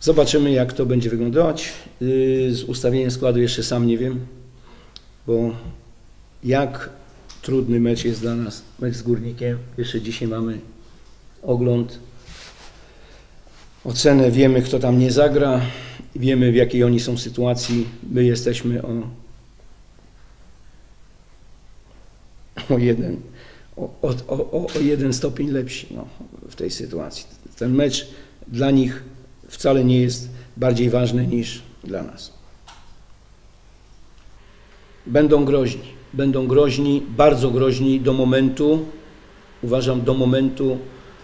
Zobaczymy, jak to będzie wyglądać. Z ustawieniem składu jeszcze sam nie wiem, bo jak trudny mecz jest dla nas, mecz z Górnikiem. Jeszcze dzisiaj mamy ogląd, ocenę, wiemy, kto tam nie zagra, wiemy, w jakiej oni są sytuacji. My jesteśmy o jeden stopień lepsi w tej sytuacji. Ten mecz dla nich wcale nie jest bardziej ważny niż dla nas. Będą groźni, bardzo groźni do momentu, uważam, do momentu,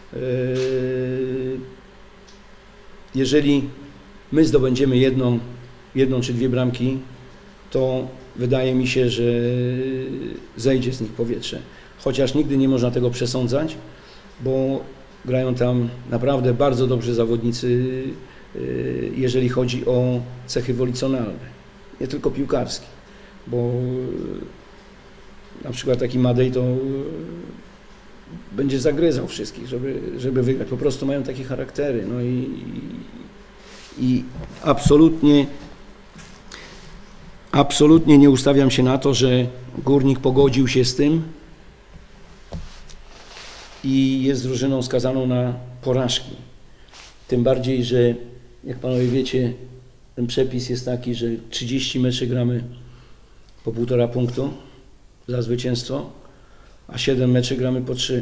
jeżeli my zdobędziemy jedną czy dwie bramki, to wydaje mi się, że zejdzie z nich powietrze. Chociaż nigdy nie można tego przesądzać, bo grają tam naprawdę bardzo dobrzy zawodnicy, jeżeli chodzi o cechy wolicjonalne, nie tylko piłkarskie, bo na przykład taki Madej to będzie zagryzał wszystkich, żeby wygrać. Po prostu mają takie charaktery. No i absolutnie nie ustawiam się na to, że Górnik pogodził się z tym i jest drużyną skazaną na porażki. Tym bardziej, że jak panowie wiecie, ten przepis jest taki, że 30 meczy gramy po 1,5 punktu za zwycięstwo, a 7 meczy gramy po 3.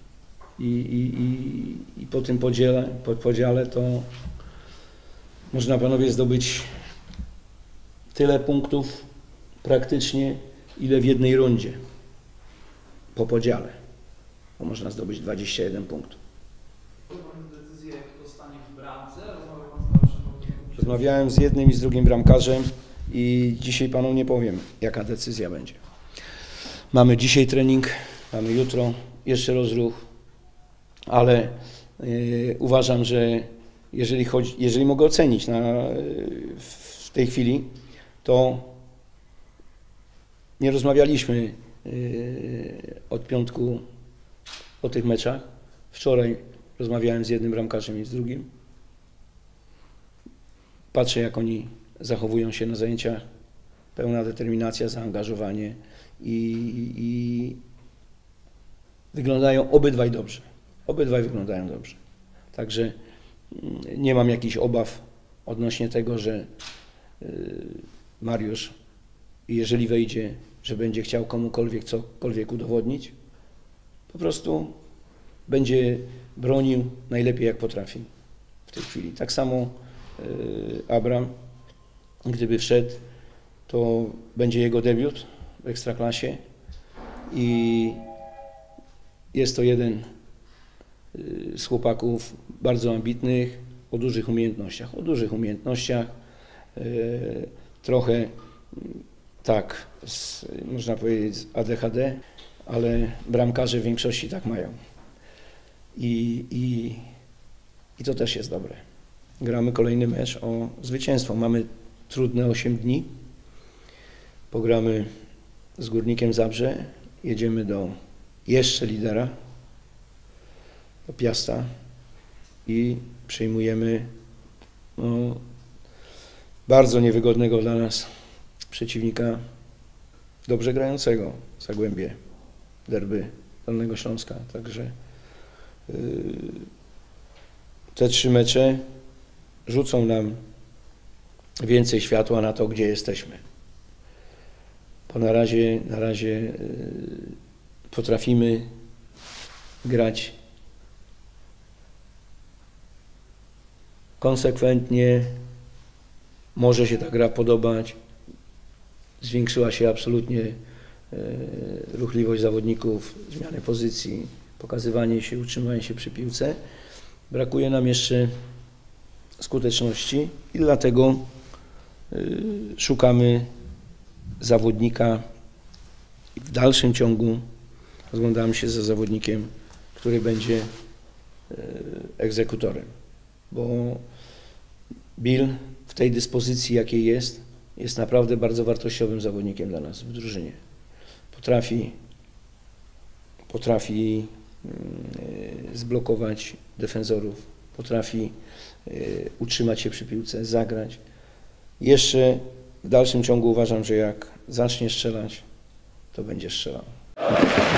I po tym podziale to można, panowie, zdobyć tyle punktów praktycznie, ile w jednej rundzie po podziale. Bo można zdobyć 21 punktów. Decyzję, kto stanie w bramce? Rozmawiałem z jednym i z drugim bramkarzem i dzisiaj panu nie powiem, jaka decyzja będzie. Mamy dzisiaj trening, mamy jutro jeszcze rozruch, ale uważam, że jeżeli mogę ocenić w tej chwili, to nie rozmawialiśmy od piątku o tych meczach. Wczoraj rozmawiałem z jednym bramkarzem i z drugim. Patrzę, jak oni zachowują się na zajęciach. Pełna determinacja, zaangażowanie i wyglądają obydwaj dobrze. Obydwaj wyglądają dobrze. Także nie mam jakichś obaw odnośnie tego, że Mariusz, jeżeli wejdzie, że będzie chciał komukolwiek cokolwiek udowodnić, po prostu będzie bronił najlepiej, jak potrafi w tej chwili. Tak samo Abram, gdyby wszedł, to będzie jego debiut w Ekstraklasie i jest to jeden z chłopaków bardzo ambitnych, o dużych umiejętnościach, trochę tak, można powiedzieć, z ADHD, ale bramkarze w większości tak mają. I to też jest dobre. Gramy kolejny mecz o zwycięstwo. Mamy trudne 8 dni. Pogramy z Górnikiem Zabrze. Jedziemy do jeszcze lidera, do Piasta i przyjmujemy bardzo niewygodnego dla nas przeciwnika, dobrze grającego, Zagłębie, derby Dolnego Śląska. Także te 3 mecze rzucą nam więcej światła na to, gdzie jesteśmy. Bo na razie potrafimy grać konsekwentnie, może się ta gra podobać, zwiększyła się absolutnie ruchliwość zawodników, zmiany pozycji, pokazywanie się, utrzymywanie się przy piłce. Brakuje nam jeszcze skuteczności i dlatego szukamy zawodnika i w dalszym ciągu rozglądamy się za zawodnikiem, który będzie egzekutorem, bo Bill w tej dyspozycji, jakiej jest naprawdę bardzo wartościowym zawodnikiem dla nas w drużynie. Potrafi zblokować defensorów, potrafi utrzymać się przy piłce, zagrać. Jeszcze w dalszym ciągu uważam, że jak zacznie strzelać, to będzie strzelał.